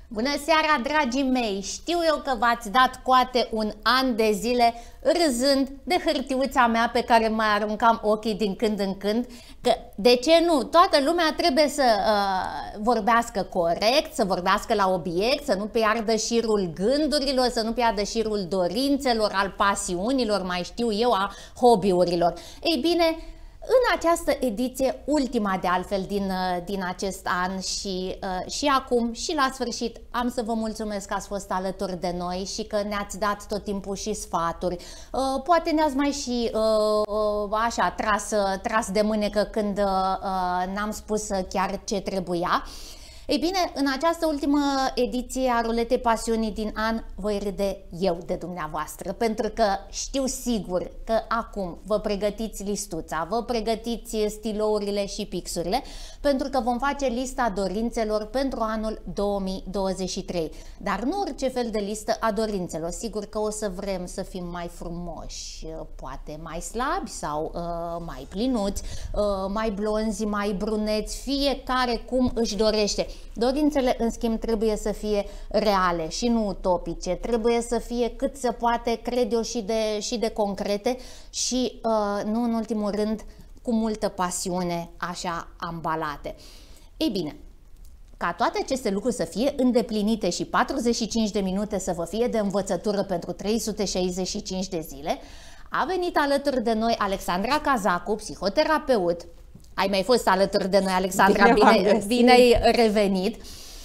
Bună seara, dragii mei! Știu eu că v-ați dat coate un an de zile râzând de hârtiuța mea pe care mai aruncam ochii din când în când, că de ce nu? Toată lumea trebuie să vorbească corect, să vorbească la obiect, să nu piardă șirul gândurilor, să nu piardă șirul dorințelor, al pasiunilor, mai știu eu, a hobby-urilor. Ei bine, în această ediție, ultima de altfel din acest an și acum și la sfârșit, am să vă mulțumesc că ați fost alături de noi și că ne-ați dat tot timpul și sfaturi. Poate ne-ați mai și așa tras de mânecă când n-am spus chiar ce trebuia. Ei bine, în această ultimă ediție a Ruletei Pasiunii din an voi râde eu de dumneavoastră, pentru că știu sigur că acum vă pregătiți listuța, vă pregătiți stilourile și pixurile, pentru că vom face lista dorințelor pentru anul 2023. Dar nu orice fel de listă a dorințelor, sigur că o să vrem să fim mai frumoși, poate mai slabi sau mai plinuți, mai blonzi, mai bruneți, fiecare cum își dorește. Dorințele, în schimb, trebuie să fie reale și nu utopice, trebuie să fie cât se poate, cred eu, și de concrete și, nu în ultimul rând, cu multă pasiune, așa ambalate. Ei bine, ca toate aceste lucruri să fie îndeplinite și 45 de minute să vă fie de învățătură pentru 365 de zile, a venit alături de noi Alexandra Cazacu, psihoterapeut. Ai mai fost alături de noi, Alexandra, bine ai revenit.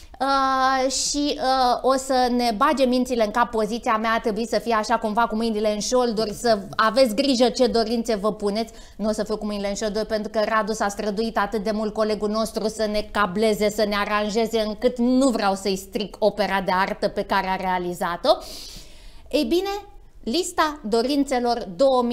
Și o să ne bage mințile în cap. Poziția mea ar trebui să fie așa cumva cu mâinile în șolduri, să aveți grijă ce dorințe vă puneți. Nu o să fiu cu mâinile în șolduri pentru că Radu s-a străduit atât de mult, colegul nostru, să ne cableze, să ne aranjeze, încât nu vreau să-i stric opera de artă pe care a realizat-o. Ei bine, lista dorințelor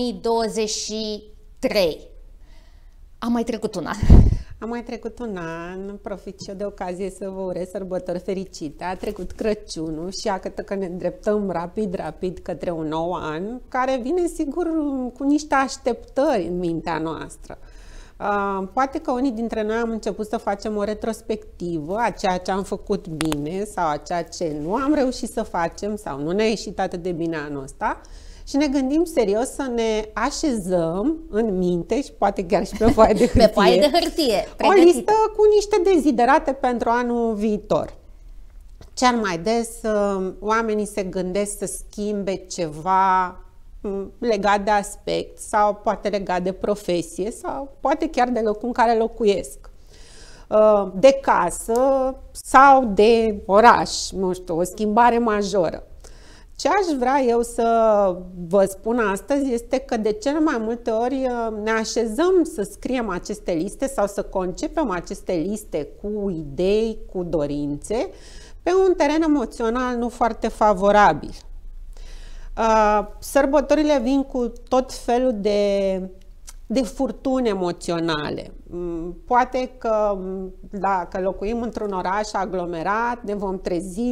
2023. Am mai trecut un an. Am mai trecut un an, profit și eu de ocazie să vă urez sărbători fericite. A trecut Crăciunul și iată că ne îndreptăm rapid către un nou an, care vine sigur cu niște așteptări în mintea noastră. Poate că unii dintre noi am început să facem o retrospectivă a ceea ce am făcut bine sau a ceea ce nu am reușit să facem sau nu ne-a ieșit atât de bine anul ăsta. Și ne gândim serios să ne așezăm în minte și poate chiar și pe foaie de hârtie, pe foaie de hârtie o listă cu niște deziderate pentru anul viitor. Cel mai des oamenii se gândesc să schimbe ceva legat de aspect sau poate legat de profesie sau poate chiar de locul în care locuiesc, de casă sau de oraș, nu știu, o schimbare majoră. Ce aș vrea eu să vă spun astăzi este că de cele mai multe ori ne așezăm să scriem aceste liste sau să concepem aceste liste cu idei, cu dorințe, pe un teren emoțional nu foarte favorabil. Sărbătorile vin cu tot felul de furtuni emoționale. Poate că dacă locuim într-un oraș aglomerat, ne vom trezi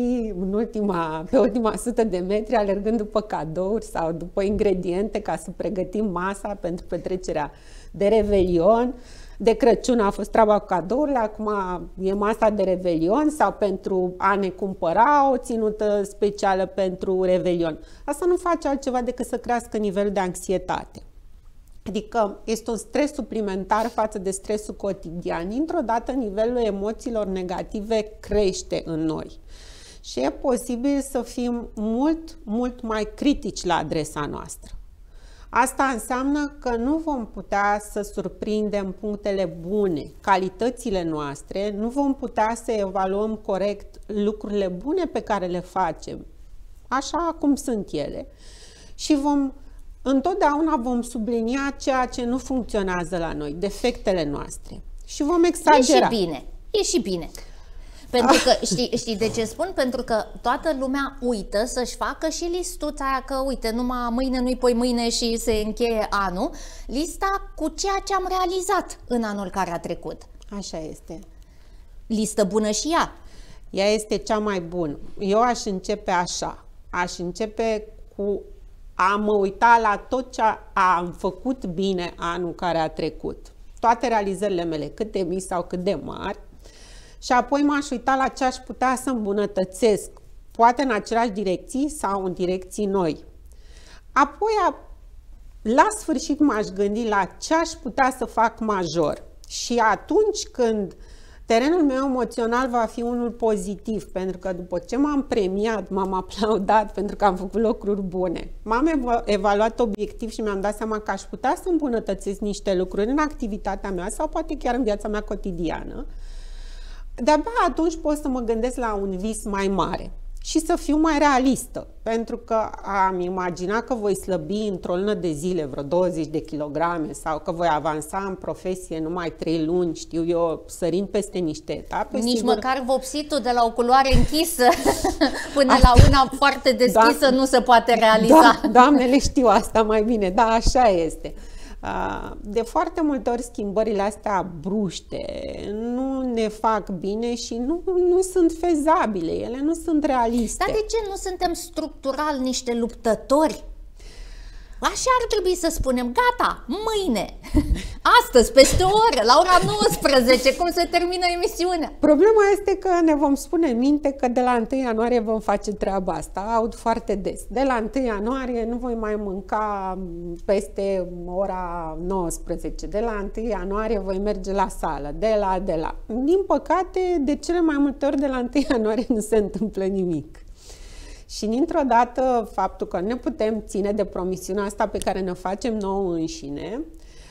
pe ultima 100 de metri alergând după cadouri sau după ingrediente ca să pregătim masa pentru petrecerea de Revelion. De Crăciun a fost treaba cu cadourile, acum e masa de Revelion sau pentru a ne cumpăra o ținută specială pentru Revelion. Asta nu face altceva decât să crească nivelul de anxietate. Adică este un stres suplimentar față de stresul cotidian. Dintr-o dată nivelul emoțiilor negative crește în noi. Și e posibil să fim mult mai critici la adresa noastră. Asta înseamnă că nu vom putea să surprindem punctele bune, calitățile noastre, nu vom putea să evaluăm corect lucrurile bune pe care le facem, așa cum sunt ele, și întotdeauna vom sublinia ceea ce nu funcționează la noi, defectele noastre. Și vom exagera. E și bine. Pentru că, știi de ce spun? Pentru că toată lumea uită să-și facă și listuța aia, că uite, numai mâine nu-i poi mâine și se încheie anul, lista cu ceea ce am realizat în anul care a trecut. Așa este. Listă bună și ea. Ea este cea mai bună. Eu aș începe așa. Aș începe cu a mă uita la tot ce am făcut bine anul care a trecut. Toate realizările mele, cât de mici sau cât de mari, și apoi m-aș uita la ce aș putea să îmbunătățesc, poate în aceleași direcții sau în direcții noi. Apoi, la sfârșit, m-aș gândi la ce aș putea să fac major. Și atunci când terenul meu emoțional va fi unul pozitiv, pentru că după ce m-am premiat, m-am aplaudat pentru că am făcut lucruri bune, m-am evaluat obiectiv și mi-am dat seama că aș putea să îmbunătățesc niște lucruri în activitatea mea sau poate chiar în viața mea cotidiană, de-abia atunci pot să mă gândesc la un vis mai mare și să fiu mai realistă, pentru că am imaginat că voi slăbi într-o lună de zile vreo 20 de kilograme sau că voi avansa în profesie numai 3 luni, știu eu, sărind peste niște etape. Nici sigur, măcar vopsitul de la o culoare închisă până la una foarte deschisă nu se poate realiza. Da, doamnele știu asta mai bine, da, așa este. De foarte multe ori schimbările astea bruște nu ne fac bine și nu sunt fezabile, ele nu sunt realiste. Dar de ce nu suntem structural niște luptători? Așa ar trebui să spunem, gata, mâine, astăzi, peste o oră, la ora 19, cum se termină emisiunea. Problema este că ne vom spune în minte că de la 1 ianuarie vom face treaba asta, aud foarte des. De la 1 ianuarie nu voi mai mânca peste ora 19, de la 1 ianuarie voi merge la sală, de la. Din păcate, de cele mai multe ori de la 1 ianuarie nu se întâmplă nimic. Și dintr-o dată, faptul că ne putem ține de promisiunea asta pe care ne facem nouă înșine,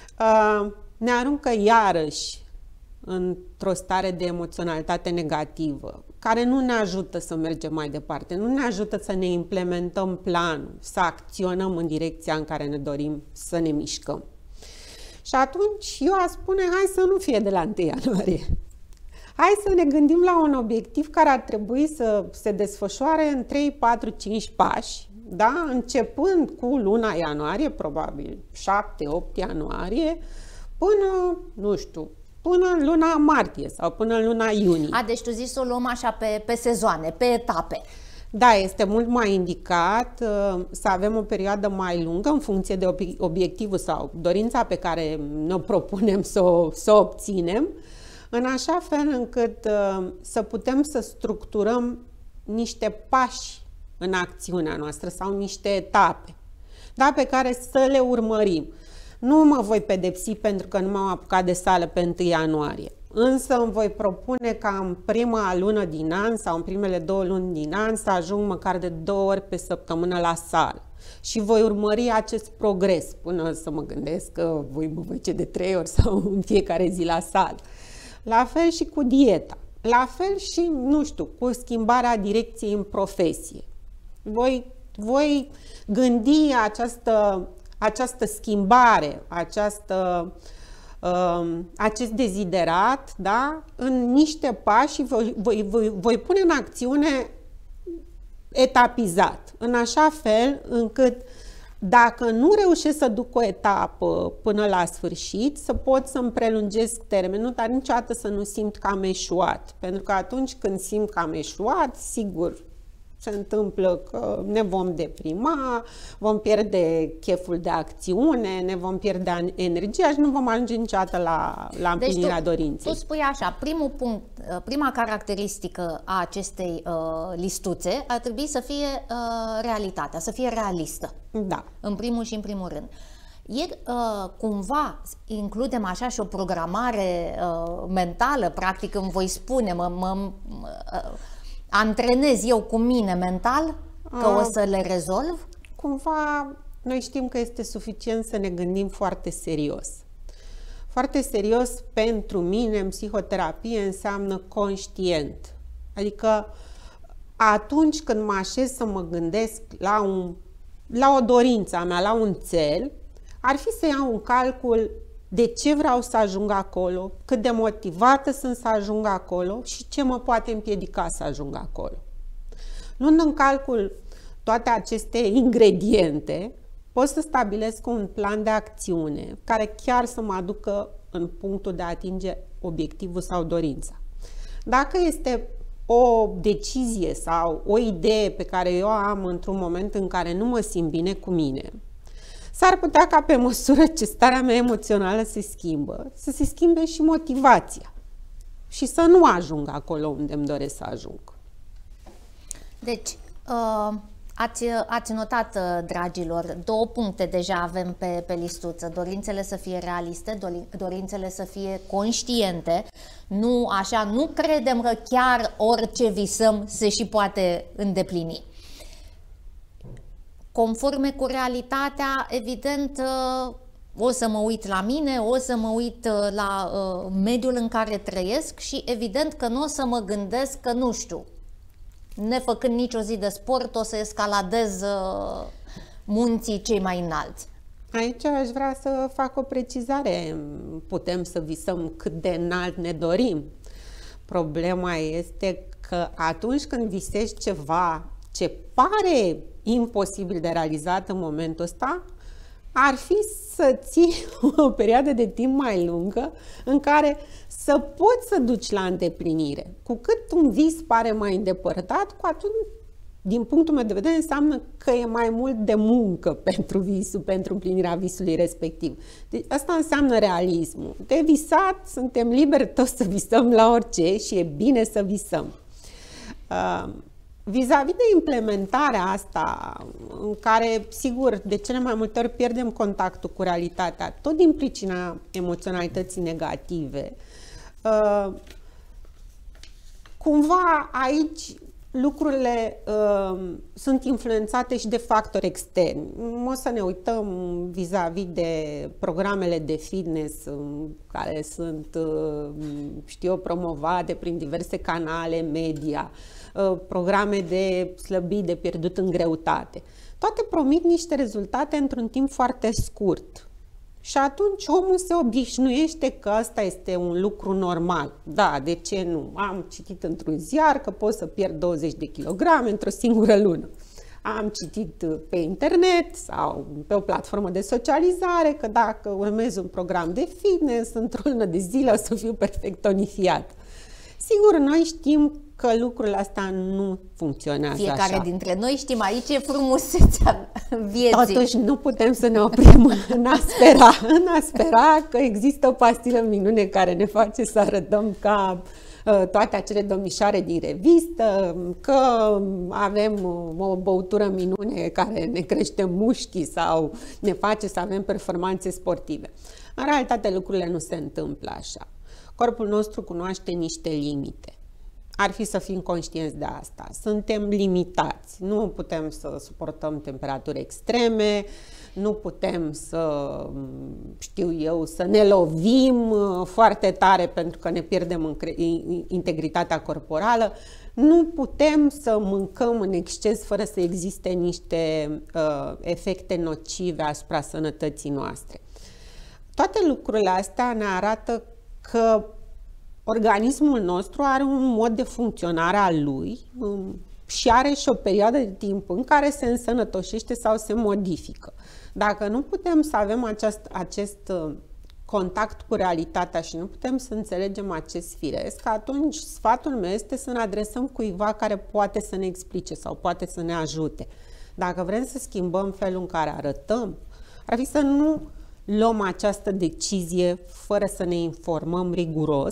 ne aruncă iarăși într-o stare de emoționalitate negativă, care nu ne ajută să mergem mai departe, nu ne ajută să ne implementăm planul, să acționăm în direcția în care ne dorim să ne mișcăm. Și atunci eu aș spune, hai să nu fie de la 1 ianuarie. Hai să ne gândim la un obiectiv care ar trebui să se desfășoare în 3, 4, 5 pași, da? Începând cu luna ianuarie, probabil 7, 8 ianuarie, până, nu știu, până în luna martie sau până în luna iunie. Deci tu zici să o luăm așa pe sezoane, pe etape. Da, este mult mai indicat să avem o perioadă mai lungă în funcție de obiectivul sau dorința pe care ne propunem să o obținem, în așa fel încât să putem să structurăm niște pași în acțiunea noastră sau niște etape, da, pe care să le urmărim. Nu mă voi pedepsi pentru că nu m-am apucat de sală pe 1 ianuarie, însă îmi voi propune ca în prima lună din an sau în primele 2 luni din an să ajung măcar de 2 ori pe săptămână la sală. Și voi urmări acest progres până să mă gândesc că voi mă duce de 3 ori sau în fiecare zi la sală. La fel și cu dieta, la fel și, nu știu, cu schimbarea direcției în profesie. Voi gândi această schimbare, acest deziderat, da, în niște pași și voi pune în acțiune etapizat, în așa fel încât dacă nu reușesc să duc o etapă până la sfârșit, să pot să-mi prelungesc termenul, dar niciodată să nu simt că am eșuat. Pentru că atunci când simt că am eșuat, sigur, se întâmplă că ne vom deprima, vom pierde cheful de acțiune, ne vom pierde energia și nu vom ajunge niciodată la împlinirea dorinței. Tu spui așa, primul punct, prima caracteristică a acestei listuțe ar trebui să fie realitatea, să fie realistă. Da. În primul și în primul rând. Cumva includem așa și o programare mentală, practic îmi voi spune, antrenez eu cu mine mental că o să le rezolv? Cumva noi știm că este suficient să ne gândim foarte serios. Foarte serios pentru mine în psihoterapie înseamnă conștient. Adică atunci când mă așez să mă gândesc la o dorință a mea, la un cel, ar fi să iau în calcul de ce vreau să ajung acolo, cât de motivată sunt să ajung acolo și ce mă poate împiedica să ajung acolo. Luând în calcul toate aceste ingrediente, pot să stabilesc un plan de acțiune care chiar să mă aducă în punctul de a atinge obiectivul sau dorința. Dacă este o decizie sau o idee pe care eu o am într-un moment în care nu mă simt bine cu mine, s-ar putea ca pe măsură ce starea mea emoțională se schimbă, să se schimbe și motivația. și să nu ajung acolo unde îmi doresc să ajung. Deci, ați notat, dragilor, 2 puncte deja avem pe listuță. Dorințele să fie realiste, dorințele să fie conștiente. Nu așa, nu credem că chiar orice visăm se și poate îndeplini. Conforme cu realitatea, evident, o să mă uit la mine, o să mă uit la mediul în care trăiesc și evident că nu o să mă gândesc că, nu știu, nefăcând nicio zi de sport, o să escaladez munții cei mai înalți. Aici aș vrea să fac o precizare. Putem să visăm cât de înalt ne dorim. Problema este că atunci când visezi ceva ce pare imposibil de realizat în momentul ăsta, ar fi să ții o perioadă de timp mai lungă în care să poți să duci la îndeplinire. Cu cât un vis pare mai îndepărtat, cu atât, din punctul meu de vedere, înseamnă că e mai mult de muncă pentru visul, pentru împlinirea visului respectiv. Deci asta înseamnă realismul. De visat, suntem liberi toți să visăm la orice și e bine să visăm. Vis-a-vis de implementarea asta, în care, sigur, de cele mai multe ori pierdem contactul cu realitatea, tot din pricina emoționalității negative, cumva aici lucrurile sunt influențate și de factori externi. O să ne uităm vis-a-vis de programele de fitness care sunt, știu eu, promovate prin diverse canale media, programe de slăbit, de pierdut în greutate. Toate promit niște rezultate într-un timp foarte scurt. Și atunci omul se obișnuiește că asta este un lucru normal. Da, de ce nu? Am citit într-un ziar că pot să pierd 20 de kilograme într-o singură lună. Am citit pe internet sau pe o platformă de socializare că dacă urmez un program de fitness, într-o lună de zile o să fiu perfect tonifiat. Sigur, noi știm că lucrurile astea nu funcționează Fiecare așa. dintre noi știm, aici e frumusețea vieții. Totuși nu putem să ne oprim în a spera că există o pastilă minune care ne face să arătăm ca toate acele domnișoare din revistă, că avem o băutură minune care ne crește mușchii sau ne face să avem performanțe sportive. În realitate lucrurile nu se întâmplă așa. Corpul nostru cunoaște niște limite. Ar fi să fim conștienți de asta. Suntem limitați. Nu putem să suportăm temperaturi extreme, nu putem să, știu eu, să ne lovim foarte tare pentru că ne pierdem integritatea corporală. Nu putem să mâncăm în exces fără să existe niște efecte nocive asupra sănătății noastre. Toate lucrurile astea ne arată că organismul nostru are un mod de funcționare al lui și are și o perioadă de timp în care se însănătoșește sau se modifică. Dacă nu putem să avem acest contact cu realitatea și nu putem să înțelegem acest firesc, atunci sfatul meu este să ne adresăm cuiva care poate să ne explice sau poate să ne ajute. Dacă vrem să schimbăm felul în care arătăm, ar fi să nu luăm această decizie fără să ne informăm riguros,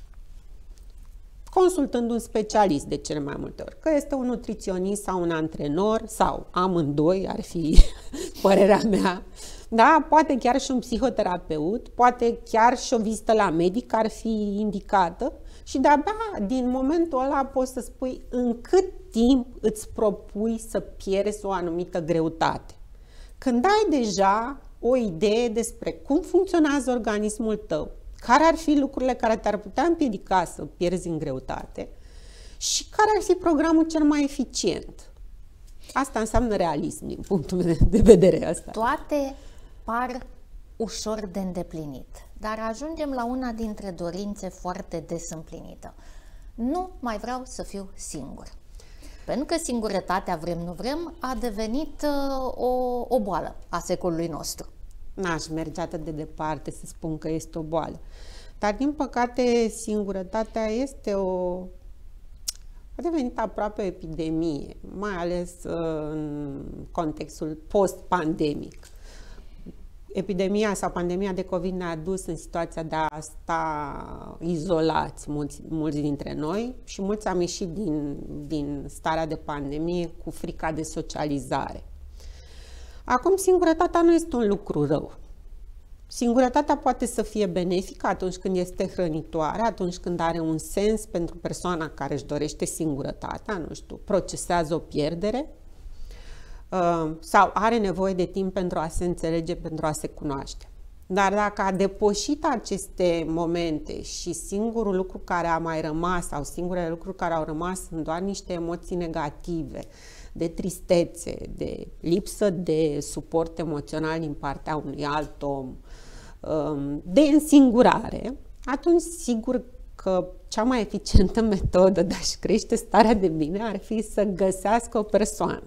consultând un specialist de cele mai multe ori, că este un nutriționist sau un antrenor sau amândoi, ar fi părerea mea, da? Poate chiar și un psihoterapeut, poate chiar și o vizită la medic ar fi indicată și de-abia din momentul ăla poți să spui în cât timp îți propui să pierzi o anumită greutate. Când ai deja o idee despre cum funcționează organismul tău, care ar fi lucrurile care te-ar putea împiedica să pierzi în greutate și care ar fi programul cel mai eficient. Asta înseamnă realism din punctul meu de vedere. Asta. Toate par ușor de îndeplinit, dar ajungem la una dintre dorințe foarte des împlinită. Nu mai vreau să fiu singur. Pentru că singurătatea, vrem nu vrem, a devenit o boală a secolului nostru. N-aș merge atât de departe să spun că este o boală. Dar, din păcate, singurătatea a devenit aproape o epidemie, mai ales în contextul post-pandemic. epidemia sau pandemia de COVID ne-a dus în situația de a sta izolați mulți dintre noi și mulți am ieșit din starea de pandemie cu frica de socializare. Acum, singurătatea nu este un lucru rău. Singurătatea poate să fie benefică atunci când este hrănitoare, atunci când are un sens pentru persoana care își dorește singurătatea, nu știu, procesează o pierdere, sau are nevoie de timp pentru a se înțelege, pentru a se cunoaște. Dar dacă a depășit aceste momente și singurul lucru care a mai rămas sau singurele lucruri care au rămas sunt doar niște emoții negative, de tristețe, de lipsă de suport emoțional din partea unui alt om, de însingurare, atunci sigur că cea mai eficientă metodă de a-și crește starea de bine ar fi să găsească o persoană.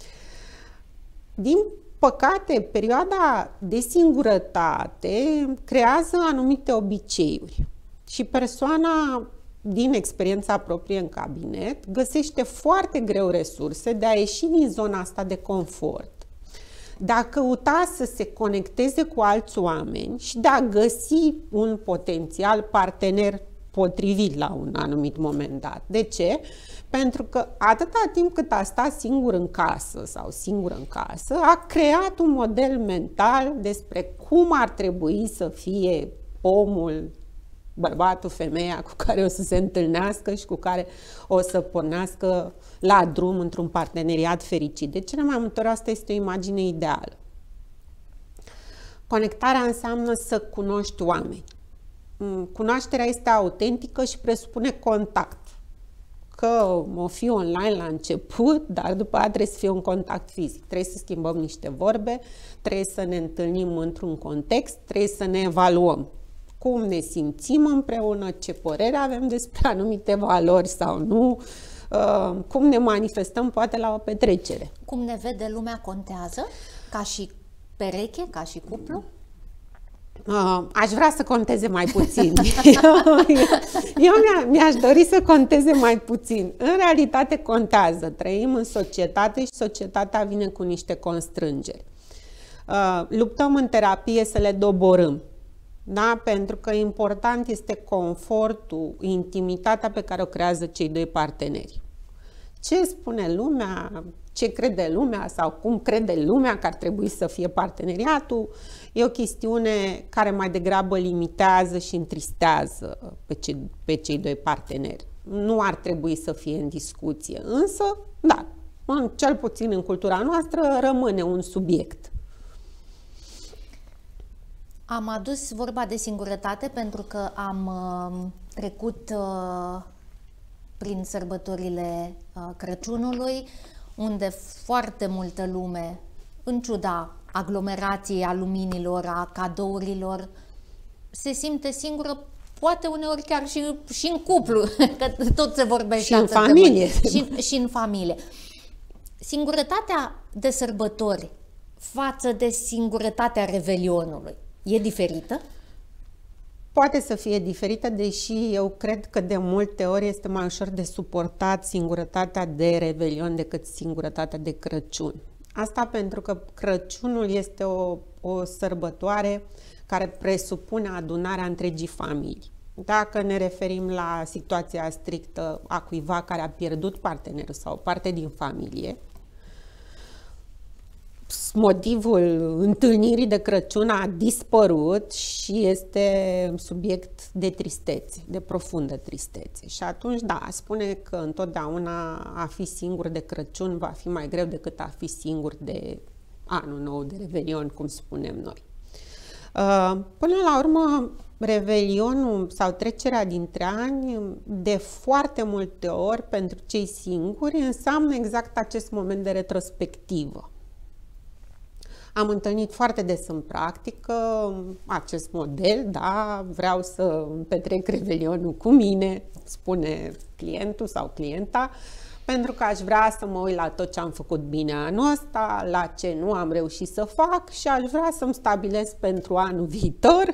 Din păcate, perioada de singurătate creează anumite obiceiuri și persoana, din experiența proprie în cabinet, găsește foarte greu resurse de a ieși din zona asta de confort, de a căuta să se conecteze cu alți oameni și de a găsi un potențial partener potrivit la un anumit moment dat. De ce? Pentru că atâta timp cât a stat singur în casă sau singură în casă, a creat un model mental despre cum ar trebui să fie omul, bărbatul, femeia cu care o să se întâlnească și cu care o să pornească la drum într-un parteneriat fericit. De cele mai multe ori asta este o imagine ideală. Conectarea înseamnă să cunoști oameni. Cunoașterea este autentică și presupune contact. Că o fi online la început, dar după aceea trebuie să fie un contact fizic. Trebuie să schimbăm niște vorbe, trebuie să ne întâlnim într-un context, trebuie să ne evaluăm cum ne simțim împreună, ce părere avem despre anumite valori sau nu, cum ne manifestăm poate la o petrecere. Cum ne vede lumea contează? Ca și pereche, ca și cuplu? Aș vrea să conteze mai puțin. Eu mi-aș dori să conteze mai puțin. În realitate contează. Trăim în societate și societatea vine cu niște constrângeri. Luptăm în terapie să le doborâm. Da? Pentru că important este confortul, intimitatea pe care o creează cei doi parteneri. Ce spune lumea, ce crede lumea sau cum crede lumea că ar trebui să fie parteneriatul, e o chestiune care mai degrabă limitează și întristează pe cei doi parteneri. Nu ar trebui să fie în discuție, însă, da, cel puțin în cultura noastră rămâne un subiect. Am adus vorba de singurătate pentru că am trecut prin sărbătorile Crăciunului, unde foarte multă lume, în ciuda aglomerației, a luminilor, a cadourilor, se simte singură, poate uneori chiar și în cuplu, că tot se vorbește. Și în familie. Și în familie. Singurătatea de sărbători față de singurătatea Revelionului e diferită? Poate să fie diferită, deși eu cred că de multe ori este mai ușor de suportat singurătatea de Revelion decât singurătatea de Crăciun. Asta pentru că Crăciunul este o sărbătoare care presupune adunarea întregii familii. Dacă ne referim la situația strictă a cuiva care a pierdut partenerul sau o parte din familie, motivul întâlnirii de Crăciun a dispărut și este subiect de tristețe, de profundă tristețe. Și atunci, da, spune că întotdeauna a fi singur de Crăciun va fi mai greu decât a fi singur de Anul Nou, de Revelion, cum spunem noi. Până la urmă, Revelionul sau trecerea dintre ani, de foarte multe ori, pentru cei singuri, înseamnă exact acest moment de retrospectivă. Am întâlnit foarte des în practică acest model, da, vreau să petrec Revelionul cu mine, spune clientul sau clienta, pentru că aș vrea să mă uit la tot ce am făcut bine anul ăsta, la ce nu am reușit să fac și aș vrea să-mi stabilesc pentru anul viitor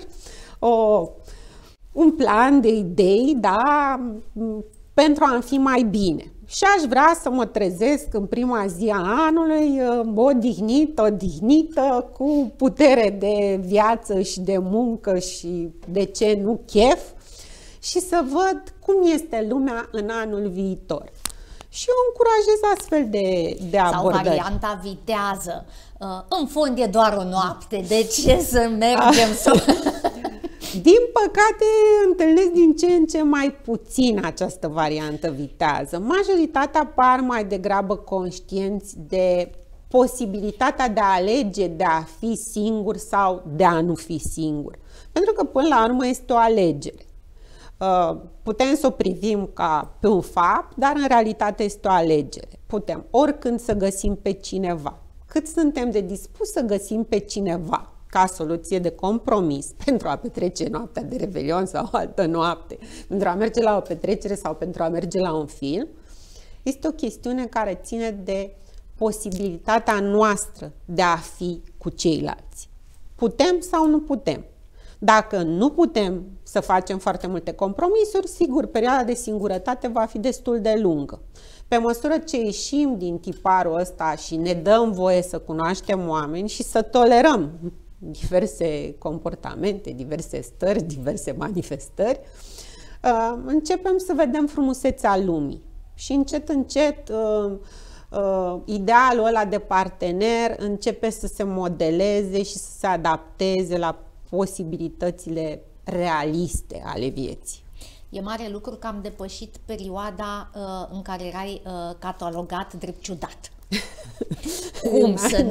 un plan de idei, da, pentru a-mi fi mai bine. Și aș vrea să mă trezesc în prima zi a anului odihnită, cu putere de viață și de muncă și, de ce nu, chef, și să văd cum este lumea în anul viitor. Și eu încurajez astfel de abordări. Sau varianta vitează. În fond e doar o noapte, de ce să mergem să... Din păcate, întâlnesc din ce în ce mai puțin această variantă vitează. Majoritatea par mai degrabă conștienți de posibilitatea de a alege, de a fi singur sau de a nu fi singur. Pentru că, până la urmă, este o alegere. Putem să o privim ca pe un fapt, dar în realitate este o alegere. Putem oricând să găsim pe cineva. Cât suntem de dispus să găsim pe cineva ca soluție de compromis pentru a petrece noaptea de Revelion sau o altă noapte, pentru a merge la o petrecere sau pentru a merge la un film, este o chestiune care ține de posibilitatea noastră de a fi cu ceilalți. Putem sau nu putem? Dacă nu putem să facem foarte multe compromisuri, sigur, perioada de singurătate va fi destul de lungă. Pe măsură ce ieșim din tiparul ăsta și ne dăm voie să cunoaștem oameni și să tolerăm diverse comportamente, diverse stări, diverse manifestări, începem să vedem frumusețea lumii. Și încet, încet, idealul ăla de partener începe să se modeleze și să se adapteze la posibilitățile realiste ale vieții. E mare lucru că am depășit perioada în care erai catalogat drept ciudat. Cum? Să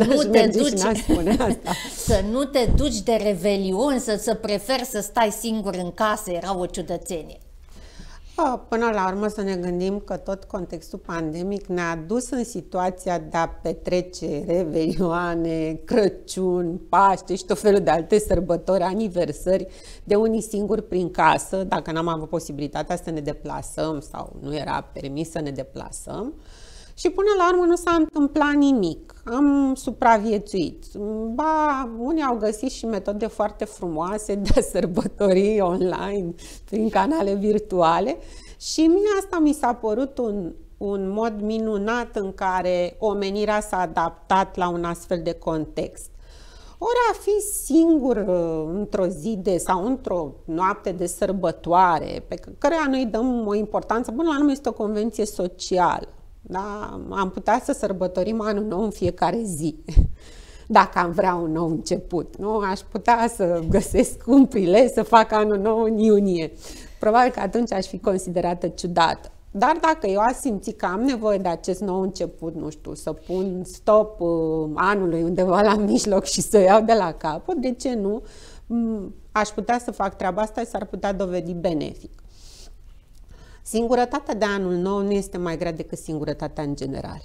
nu te duci de Revelion, să preferi să stai singur în casă, era o ciudățenie. Până la urmă să ne gândim că tot contextul pandemic ne-a dus în situația de a petrece Revelioane, Crăciun, Paște și tot felul de alte sărbători, aniversări, de unii singuri prin casă, dacă n-am avut posibilitatea să ne deplasăm sau nu era permis să ne deplasăm. Și până la urmă nu s-a întâmplat nimic. Am supraviețuit. Ba, unii au găsit și metode foarte frumoase de a sărbători online, prin canale virtuale. Și mie asta mi s-a părut un mod minunat în care omenirea s-a adaptat la un astfel de context. Ori a fi singur într-o zi sau într-o noapte de sărbătoare, pe care noi dăm o importanță, până la urmă este o convenție socială. Da? Am putea să sărbătorim anul nou în fiecare zi, dacă am vrea un nou început. Nu? Aș putea să găsesc un prilej să fac anul nou în iunie. Probabil că atunci aș fi considerată ciudată. Dar dacă eu aș simți că am nevoie de acest nou început, nu știu, să pun stop anului undeva la mijloc și să iau de la capăt, de ce nu? Aș putea să fac treaba asta și s-ar putea dovedi benefic. Singurătatea de anul nou nu este mai grea decât singurătatea în general.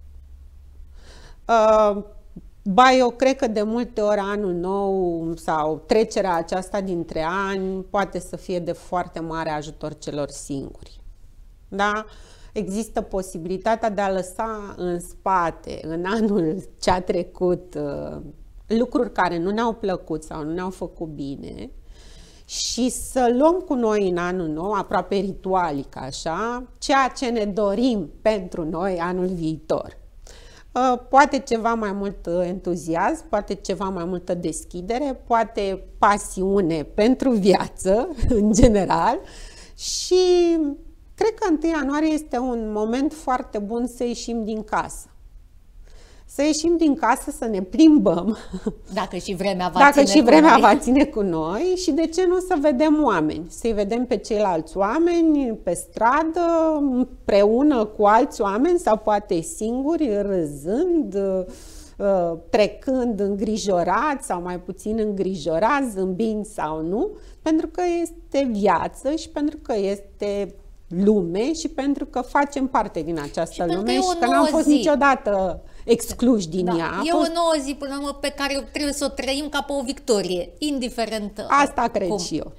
Ba, eu cred că de multe ori anul nou sau trecerea aceasta dintre ani poate să fie de foarte mare ajutor celor singuri. Da? Există posibilitatea de a lăsa în spate, în anul ce a trecut, lucruri care nu ne-au plăcut sau nu ne-au făcut bine, și să luăm cu noi în anul nou, aproape ritualic așa, ceea ce ne dorim pentru noi anul viitor. Poate ceva mai mult entuziasm, poate ceva mai multă deschidere, poate pasiune pentru viață în general și cred că 1 ianuarie este un moment foarte bun să ieșim din casă. Să ieșim din casă, să ne plimbăm. Dacă și vremea va ține cu noi și de ce nu să vedem oameni. Să-i vedem pe ceilalți oameni pe stradă, împreună cu alți oameni sau poate singuri, râzând, trecând îngrijorați sau mai puțin îngrijorați, zâmbind sau nu, pentru că este viață și pentru că este lume și pentru că facem parte din această lume și că n-am fost niciodată excluși din ea. E o nouă zi până la urmă pe care trebuie să o trăim ca pe o victorie, indiferent asta cred și eu.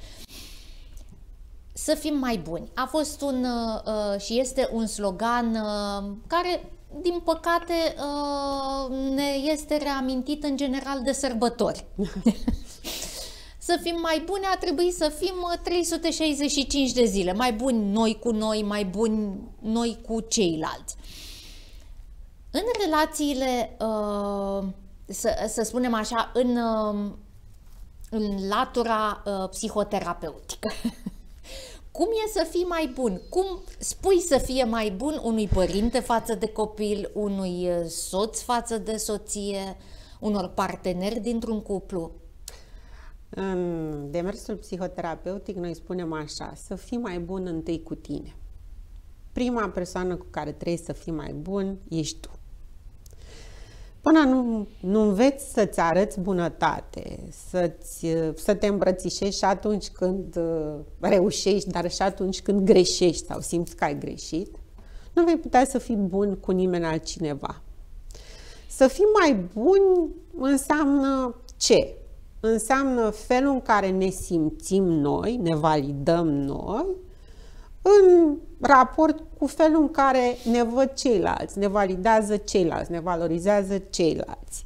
Să fim mai buni. A fost și este un slogan care, din păcate, ne este reamintit în general de sărbători. să fim mai buni, a trebuit să fim 365 de zile, mai buni noi cu noi, mai buni noi cu ceilalți. În relațiile, să spunem așa, în latura psihoterapeutică, cum e să fii mai bun? Cum spui să fie mai bun unui părinte față de copil, unui soț față de soție, unor parteneri dintr-un cuplu? În demersul psihoterapeutic noi spunem așa, să fii mai bun întâi cu tine. Prima persoană cu care trebuie să fii mai bun ești tu. Până nu înveți să-ți arăți bunătate, să te îmbrățișezi și atunci când reușești, dar și atunci când greșești sau simți că ai greșit, nu vei putea să fii bun cu nimeni altcineva. Să fii mai bun înseamnă ce? Înseamnă felul în care ne simțim noi, ne validăm noi, în raport cu felul în care ne văd ceilalți, ne validează ceilalți, ne valorizează ceilalți.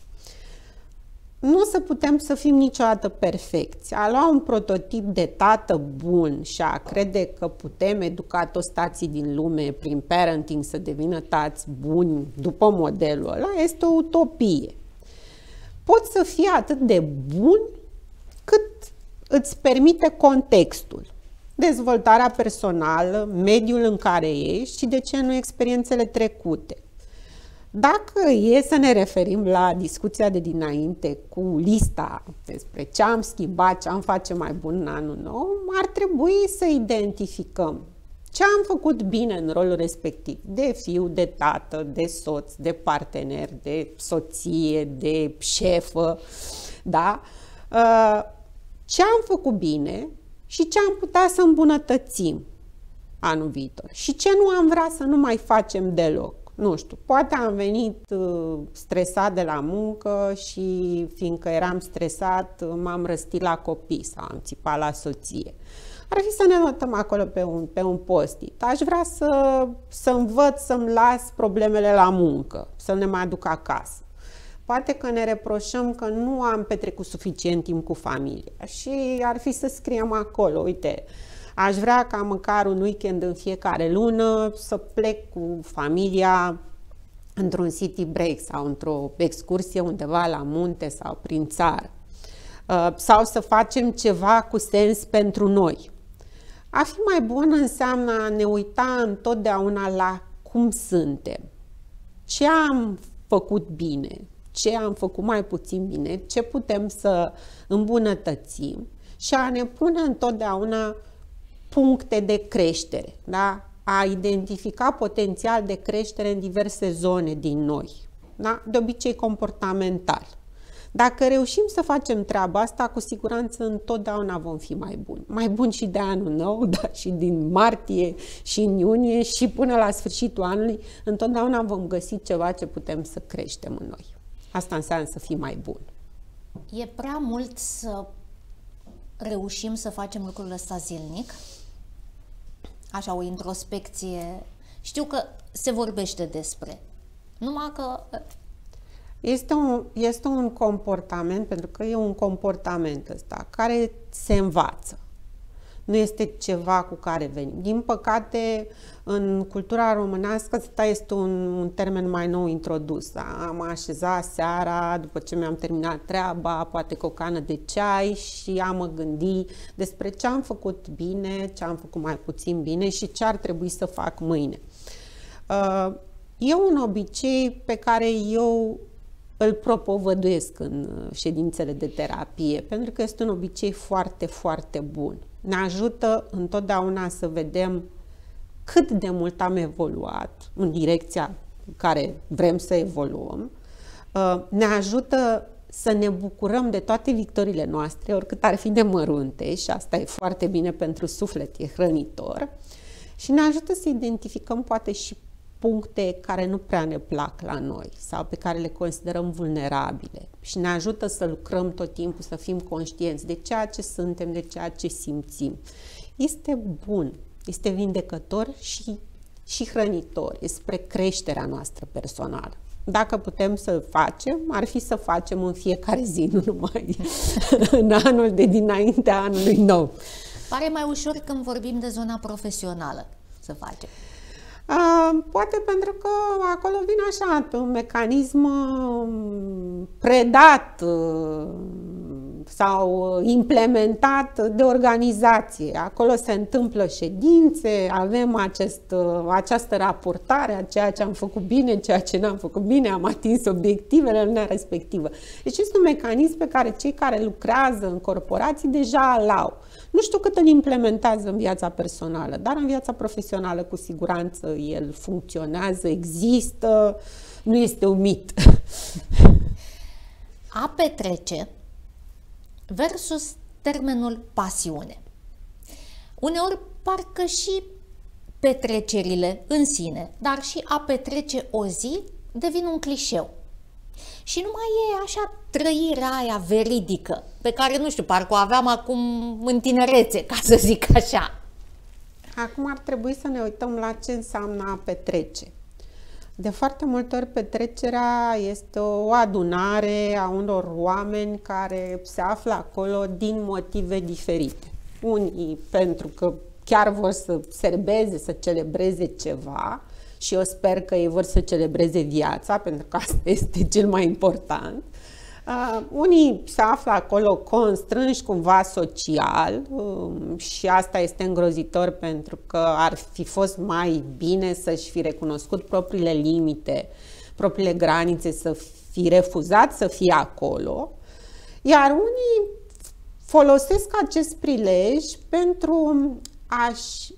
Nu să putem să fim niciodată perfecți. A lua un prototip de tată bun și a crede că putem educa toți tații din lume prin parenting să devină tați buni după modelul ăla este o utopie. Poți să fii atât de bun cât îți permite contextul. Dezvoltarea personală, mediul în care ești și, de ce nu, experiențele trecute. Dacă e să ne referim la discuția de dinainte cu lista despre ce am schimbat, ce am face mai bun în anul nou, ar trebui să identificăm ce am făcut bine în rolul respectiv, de fiu, de tată, de soț, de partener, de soție, de șefă, da? Ce am făcut bine și ce am putea să îmbunătățim anul viitor și ce nu am vrea să nu mai facem deloc. Nu știu, poate am venit stresat de la muncă și fiindcă eram stresat m-am răstit la copii sau am țipat la soție. Ar fi să ne notăm acolo pe un post-it. Aș vrea să învăț să-mi las problemele la muncă, să ne mai aduc acasă. Poate că ne reproșăm că nu am petrecut suficient timp cu familia și ar fi să scriem acolo, uite, aș vrea ca măcar un weekend în fiecare lună să plec cu familia într-un city break sau într-o excursie undeva la munte sau prin țară. Sau să facem ceva cu sens pentru noi. A fi mai bun înseamnă a ne uita întotdeauna la cum suntem, ce am făcut bine, ce am făcut mai puțin bine, ce putem să îmbunătățim și a ne pune întotdeauna puncte de creștere, da? A identifica potențial de creștere în diverse zone din noi, da? De obicei comportamental. Dacă reușim să facem treaba asta, cu siguranță întotdeauna vom fi mai buni. Mai buni și de anul nou, dar și din martie și în iunie și până la sfârșitul anului, întotdeauna vom găsi ceva ce putem să creștem în noi. Asta înseamnă să fii mai bun. E prea mult să reușim să facem lucrul ăsta zilnic? Așa, o introspecție. Știu că se vorbește despre, numai că... Este un comportament, pentru că e un comportament ăsta, care se învață. Nu este ceva cu care venim. Din păcate, în cultura românească, ăsta este un termen mai nou introdus. Am așezat seara, după ce mi-am terminat treaba, poate cu o cană de ceai și am mă gândi despre ce am făcut bine, ce am făcut mai puțin bine și ce ar trebui să fac mâine. E un obicei pe care eu îl propovăduiesc în ședințele de terapie, pentru că este un obicei foarte, foarte bun. Ne ajută întotdeauna să vedem cât de mult am evoluat în direcția în care vrem să evoluăm. Ne ajută să ne bucurăm de toate victoriile noastre, oricât ar fi de mărunte, și asta e foarte bine pentru suflet, e hrănitor. Și ne ajută să identificăm poate și puncte care nu prea ne plac la noi sau pe care le considerăm vulnerabile și ne ajută să lucrăm tot timpul, să fim conștienți de ceea ce suntem, de ceea ce simțim. Este bun, este vindecător și și hrănitoare spre creșterea noastră personală. Dacă putem să facem, ar fi să facem în fiecare zi, nu numai în anul de dinaintea anului nou. Pare mai ușor când vorbim de zona profesională să facem. Poate pentru că acolo vine așa un mecanism predat sau implementat de organizație. Acolo se întâmplă ședințe, avem această raportare a ceea ce am făcut bine, ceea ce n-am făcut bine, am atins obiectivele în lumea respectivă. Deci este un mecanism pe care cei care lucrează în corporații deja îl au. Nu știu cât îl implementează în viața personală, dar în viața profesională cu siguranță el funcționează, există, nu este un mit. A petrece versus termenul pasiune. Uneori parcă și petrecerile în sine, dar și a petrece o zi devin un clișeu. Și nu mai e așa trăirea aia veridică, pe care, nu știu, parcă o aveam acum în tinerețe, ca să zic așa. Acum ar trebui să ne uităm la ce înseamnă a petrece. De foarte multe ori petrecerea este o adunare a unor oameni care se află acolo din motive diferite. Unii pentru că chiar vor să serbeze, să celebreze ceva, și eu sper că ei vor să celebreze viața, pentru că asta este cel mai important. Unii se află acolo constrânși cumva social și asta este îngrozitor, pentru că ar fi fost mai bine să-și fi recunoscut propriile limite, propriile granițe, să fi refuzat să fie acolo, iar unii folosesc acest prilej pentru a-și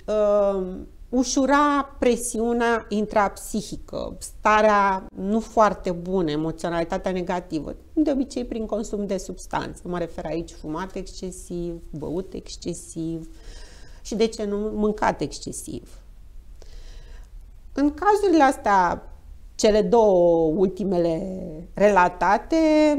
ușura presiunea intrapsihică, starea nu foarte bună, emoționalitatea negativă, de obicei prin consum de substanțe. Mă refer aici fumat excesiv, băut excesiv și, de ce nu, mâncat excesiv. În cazurile astea, cele două ultimele relatate,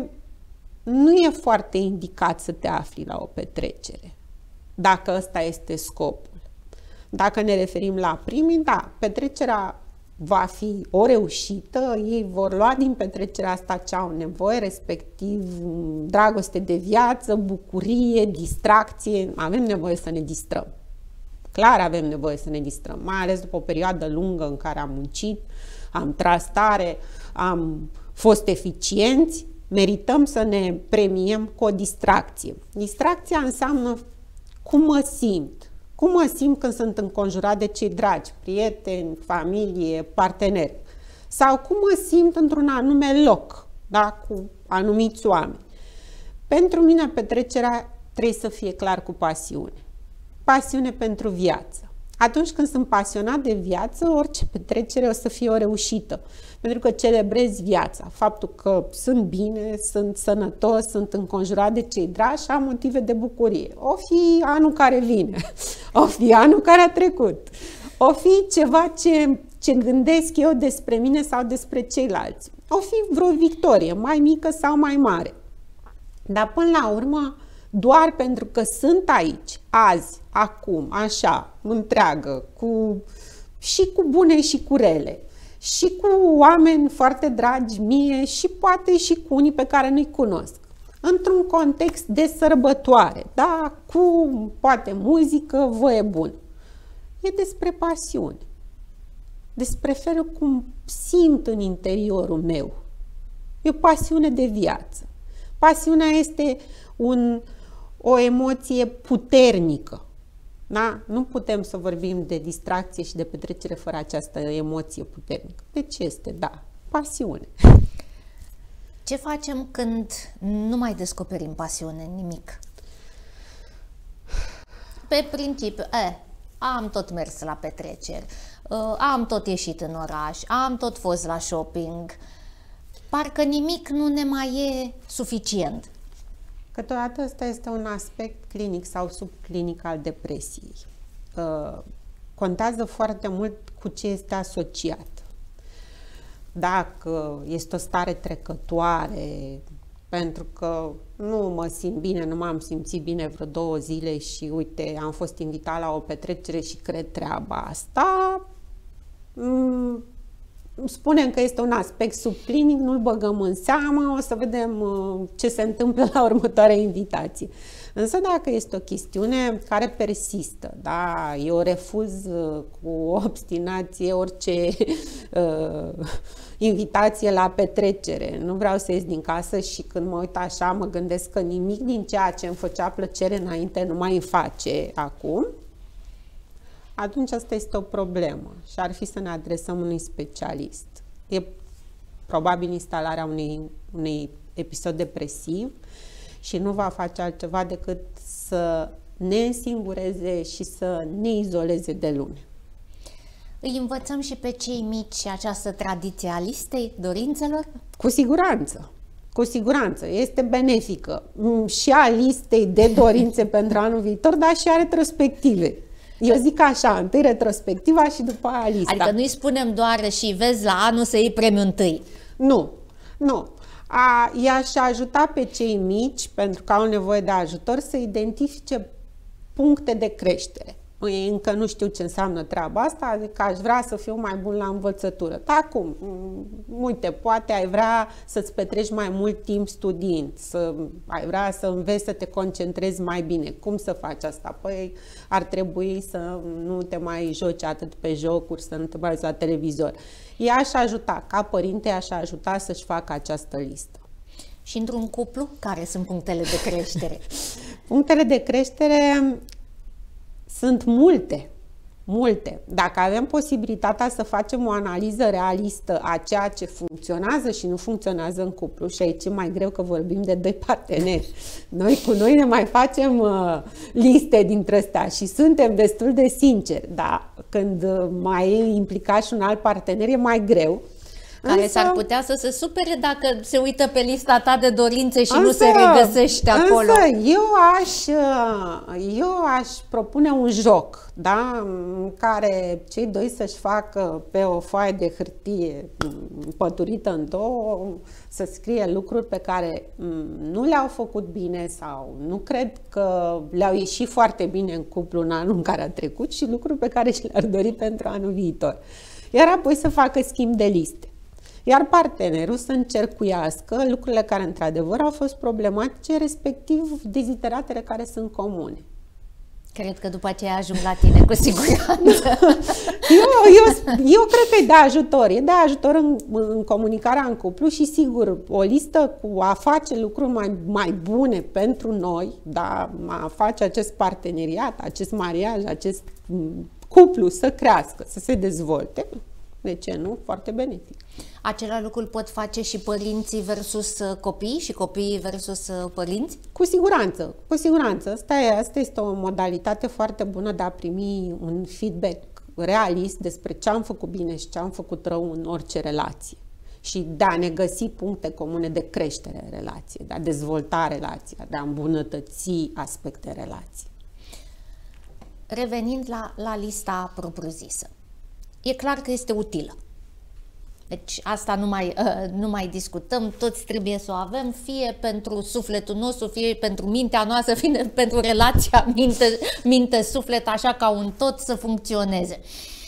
nu e foarte indicat să te afli la o petrecere, dacă ăsta este scopul. Dacă ne referim la primii, da, petrecerea va fi o reușită, ei vor lua din petrecerea asta ce au nevoie, respectiv dragoste de viață, bucurie, distracție. Avem nevoie să ne distrăm. Clar avem nevoie să ne distrăm, mai ales după o perioadă lungă în care am muncit, am tras tare, am fost eficienți, merităm să ne premiem cu o distracție. Distracția înseamnă cum mă simt. Cum mă simt când sunt înconjurat de cei dragi, prieteni, familie, parteneri? Sau cum mă simt într-un anume loc, da, cu anumiți oameni? Pentru mine, petrecerea trebuie să fie clar cu pasiune. Pasiune pentru viață. Atunci când sunt pasionat de viață, orice petrecere o să fie o reușită. Pentru că celebrez viața. Faptul că sunt bine, sunt sănătos, sunt înconjurat de cei dragi și am motive de bucurie. O fi anul care vine, o fi anul care a trecut, o fi ceva ce gândesc eu despre mine sau despre ceilalți. O fi vreo victorie, mai mică sau mai mare. Dar până la urmă, doar pentru că sunt aici, azi, acum, așa, întreagă, și cu bune și cu rele, și cu oameni foarte dragi mie și poate și cu unii pe care nu-i cunosc, într-un context de sărbătoare, da? Cu poate muzică, voie bună. E despre pasiune, despre felul cum simt în interiorul meu. E o pasiune de viață. Pasiunea este o emoție puternică. Da? Nu putem să vorbim de distracție și de petrecere fără această emoție puternică. Deci este, da, pasiune. Ce facem când nu mai descoperim pasiune, nimic? Pe principiu, am tot mers la petreceri, am tot ieșit în oraș, am tot fost la shopping, parcă nimic nu ne mai e suficient. Câteodată ăsta este un aspect clinic sau subclinic al depresiei. Contează foarte mult cu ce este asociat. Dacă este o stare trecătoare, pentru că nu mă simt bine, nu m-am simțit bine vreo 2 zile și uite, am fost invitat la o petrecere și cred treaba asta, spunem că este un aspect subclinic, nu-l băgăm în seamă, o să vedem ce se întâmplă la următoarea invitație. Însă dacă este o chestiune care persistă, da, eu refuz cu obstinație orice invitație la petrecere, nu vreau să ies din casă și când mă uit așa mă gândesc că nimic din ceea ce îmi făcea plăcere înainte nu mai îmi face acum, atunci asta este o problemă și ar fi să ne adresăm unui specialist. E probabil instalarea unui episod depresiv și nu va face altceva decât să ne însingureze și să ne izoleze de lume. Îi învățăm și pe cei mici această tradiție a listei dorințelor? Cu siguranță. Cu siguranță. Este benefică și a listei de dorințe pentru anul viitor, dar și a retrospective. Eu zic așa, întâi retrospectiva și după aia lista. Adică nu-i spunem doar și vezi la anul să iei premiul întâi. Nu, nu. I-aș ajuta pe cei mici, pentru că au nevoie de ajutor, să identifice puncte de creștere. Ei încă nu știu ce înseamnă treaba asta, adică aș vrea să fiu mai bun la învățătură. Dar acum, uite, poate ai vrea să-ți petreci mai mult timp studiind, ai vrea să înveți să te concentrezi mai bine. Cum să faci asta? Păi ar trebui să nu te mai joci atât pe jocuri, să nu te mai uiți la televizor. I-aș ajuta, ca părinte i-aș ajuta să-și facă această listă. Și într-un cuplu, care sunt punctele de creștere? Punctele de creștere sunt multe, multe. Dacă avem posibilitatea să facem o analiză realistă a ceea ce funcționează și nu funcționează în cuplu, și aici e mai greu că vorbim de doi parteneri. Noi cu noi ne mai facem liste dintre astea și suntem destul de sinceri, dar când mai e implicat și un alt partener e mai greu. Care s-ar putea să se supere dacă se uită pe lista ta de dorințe și nu se regăsește acolo. Însă eu aș propune un joc, da? În care cei doi să-și facă pe o foaie de hârtie păturită în două, să scrie lucruri pe care nu le-au făcut bine sau nu cred că le-au ieșit foarte bine în cuplu în anul în care a trecut și lucruri pe care și le-ar dori pentru anul viitor. Iar apoi să facă schimb de liste. Iar partenerul să încercuiască lucrurile care într-adevăr au fost problematice, respectiv dezideratele care sunt comune. Cred că după aceea ajung la tine, cu siguranță. Eu cred că e de ajutor. E de ajutor în comunicarea în cuplu și, sigur, o listă cu a face lucruri mai bune pentru noi, da, a face acest parteneriat, acest mariaj, acest cuplu să crească, să se dezvolte. De ce nu? Foarte benefic. Același lucru pot face și părinții versus copii și copiii versus părinți? Cu siguranță, cu siguranță. Asta este o modalitate foarte bună de a primi un feedback realist despre ce am făcut bine și ce am făcut rău în orice relație. Și de a ne găsi puncte comune de creștere în relație, de a dezvolta relația, de a îmbunătăți aspecte relației. Revenind la lista propriu-zisă. E clar că este utilă. Deci asta nu mai discutăm, toți trebuie să o avem, fie pentru sufletul nostru, fie pentru mintea noastră, fie pentru relația minte-suflet, așa ca un tot să funcționeze.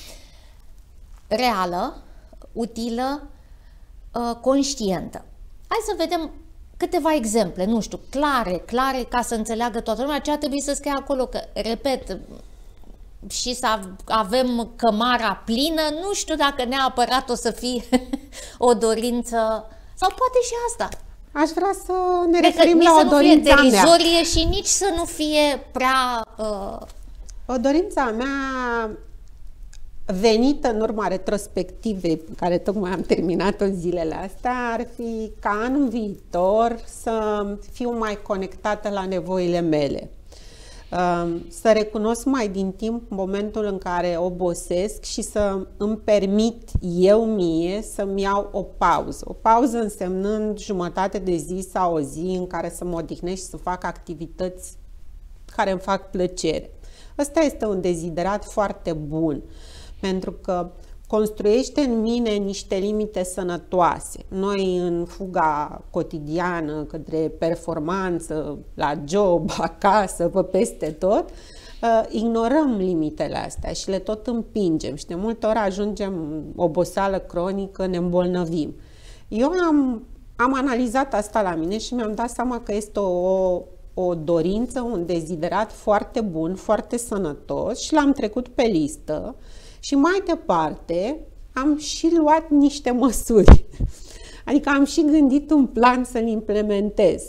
Reală, utilă, conștientă. Hai să vedem câteva exemple, nu știu, clare, ca să înțeleagă toată lumea. Ce ar trebui să scrie acolo, că, repet, și să avem cămara plină, nu știu dacă neapărat o să fie o dorință, sau poate și asta. Aș vrea să ne referim la o dorință a mea. Și nici să nu fie prea... O dorință a mea venită în urma retrospectivei pe care tocmai am terminat-o zilele astea, ar fi ca anul viitor să fiu mai conectată la nevoile mele. Să recunosc mai din timp momentul în care obosesc și să îmi permit eu mie să-mi iau o pauză. O pauză însemnând jumătate de zi sau o zi în care să mă odihnesc și să fac activități care îmi fac plăcere. Ăsta este un deziderat foarte bun, pentru că construiește în mine niște limite sănătoase. Noi, în fuga cotidiană către performanță, la job, acasă, pe peste tot, ignorăm limitele astea și le tot împingem și de multe ori ajungem oboseală cronică, ne îmbolnăvim. Eu am analizat asta la mine și mi-am dat seama că este o dorință, un deziderat foarte bun, foarte sănătos și l-am trecut pe listă și mai departe am și luat niște măsuri. Adică am și gândit un plan să-l implementez.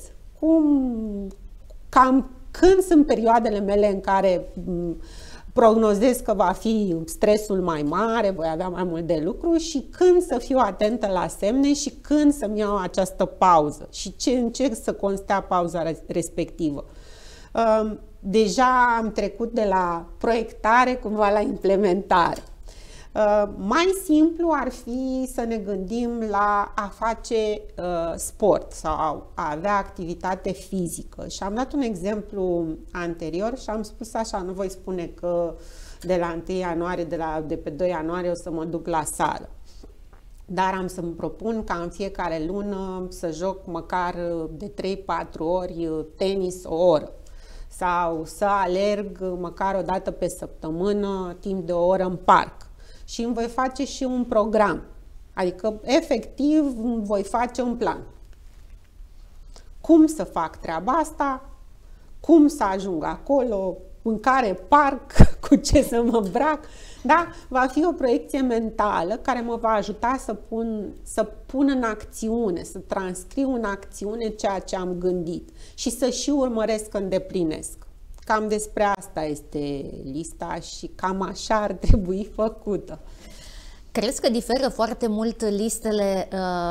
Cam când sunt perioadele mele în care prognozez că va fi stresul mai mare, voi avea mai mult de lucru și când să fiu atentă la semne și când să-mi iau această pauză și în ce să constea pauza respectivă. Deja am trecut de la proiectare cumva la implementare. Mai simplu ar fi să ne gândim la a face sport sau a avea activitate fizică. Și am dat un exemplu anterior și am spus așa, nu voi spune că de la 1 ianuarie, de pe 2 ianuarie o să mă duc la sală. Dar am să-mi propun ca în fiecare lună să joc măcar de 3-4 ori tenis o oră. Sau să alerg măcar o dată pe săptămână timp de o oră în parc. Și îmi voi face și un program. Adică, efectiv, voi face un plan. Cum să fac treaba asta? Cum să ajung acolo? În care parc? Cu ce să mă îmbrac? Da? Va fi o proiecție mentală care mă va ajuta să pun în acțiune, să transcriu în acțiune ceea ce am gândit și să și urmăresc că îndeplinesc. Cam despre asta este lista și cam așa ar trebui făcută. Crezi că diferă foarte mult listele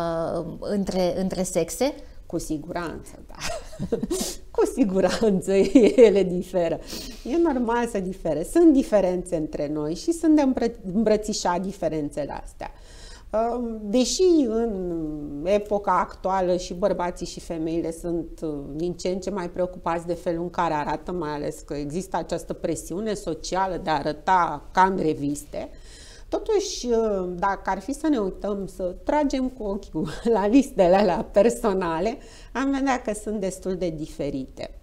între sexe? Cu siguranță, da. Cu siguranță ele diferă. E normal să difere. Sunt diferențe între noi și sunt de îmbrățișat diferențele astea. Deși în epoca actuală și bărbații și femeile sunt din ce în ce mai preocupați de felul în care arată, mai ales că există această presiune socială de a arăta ca în reviste, totuși, dacă ar fi să ne uităm, să tragem cu ochiul la listele alea personale, am vedea că sunt destul de diferite.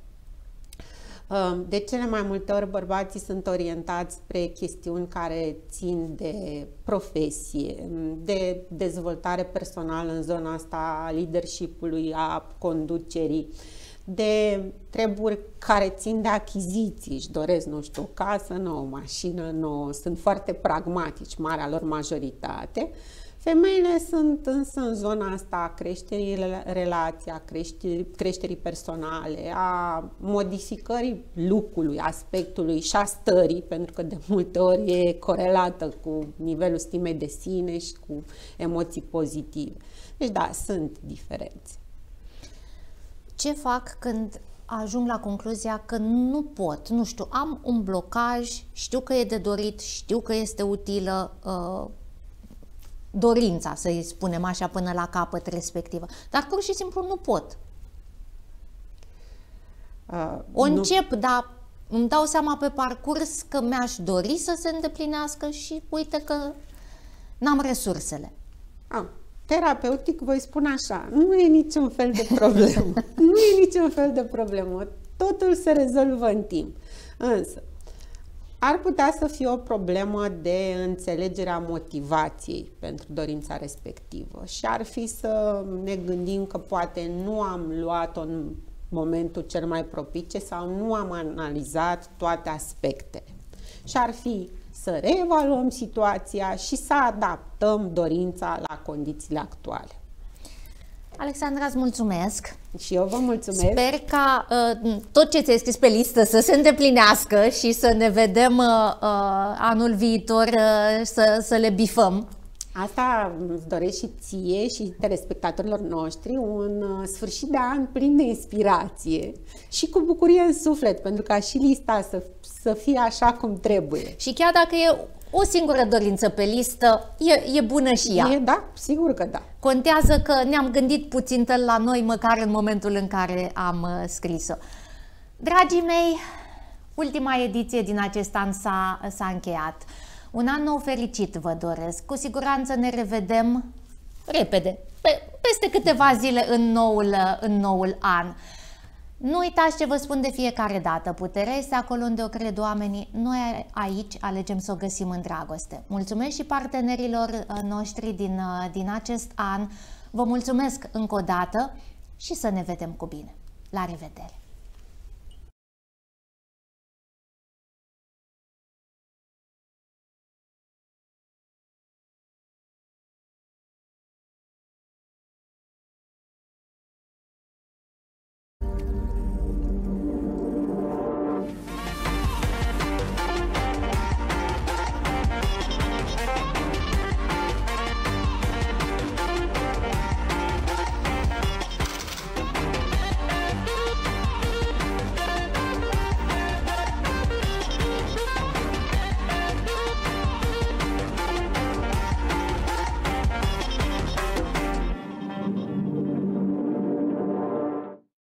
De cele mai multe ori bărbații sunt orientați spre chestiuni care țin de profesie, de dezvoltare personală în zona asta a leadership-ului, a conducerii, de treburi care țin de achiziții, își doresc, nu știu, o casă nouă, o mașină nouă, sunt foarte pragmatici, marea lor majoritate. Femeile sunt însă în zona asta a creșterii relației, a creșterii personale, a modificării look-ului, aspectului și a stării, pentru că de multe ori e corelată cu nivelul stimei de sine și cu emoții pozitive. Deci da, sunt diferențe. Ce fac când ajung la concluzia că nu pot, nu știu, am un blocaj, știu că e de dorit, știu că este utilă dorința, să-i spunem așa, până la capăt respectivă, dar pur și simplu nu pot. Încep, dar îmi dau seama pe parcurs că mi-aș dori să se îndeplinească și uite că n-am resursele. Terapeutic voi spune așa, nu e niciun fel de problemă. Nu e niciun fel de problemă. Totul se rezolvă în timp. Însă, ar putea să fie o problemă de înțelegerea motivației pentru dorința respectivă și ar fi să ne gândim că poate nu am luat-o în momentul cel mai propice sau nu am analizat toate aspectele. Și ar fi să reevaluăm situația și să adaptăm dorința la condițiile actuale. Alexandra, îți mulțumesc! Și eu vă mulțumesc! Sper ca tot ce ți-ai scris pe listă să se îndeplinească și să ne vedem anul viitor să le bifăm. Asta îți doresc și ție și telespectatorilor noștri un sfârșit de an plin de inspirație și cu bucurie în suflet, pentru ca și lista să fie așa cum trebuie. Și chiar dacă e o singură dorință pe listă, e bună și ea. Da, sigur că da. Contează că ne-am gândit puțin la noi, măcar în momentul în care am scris-o. Dragii mei, ultima ediție din acest an s-a încheiat. Un an nou fericit vă doresc. Cu siguranță ne revedem repede, peste câteva zile în noul an. Nu uitați ce vă spun de fiecare dată, puterea este acolo unde o cred oamenii, noi aici alegem să o găsim în dragoste. Mulțumesc și partenerilor noștri din acest an, vă mulțumesc încă o dată și să ne vedem cu bine. La revedere!